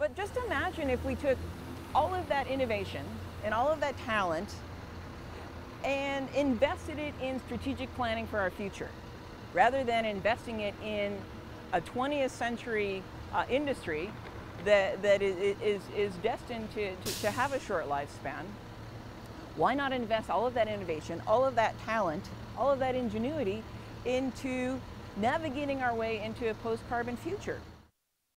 But just imagine if we took all of that innovation and all of that talent and invested it in strategic planning for our future, rather than investing it in a 20th century industry that is destined to have a short lifespan. Why not invest all of that innovation, all of that talent, all of that ingenuity into navigating our way into a post-carbon future?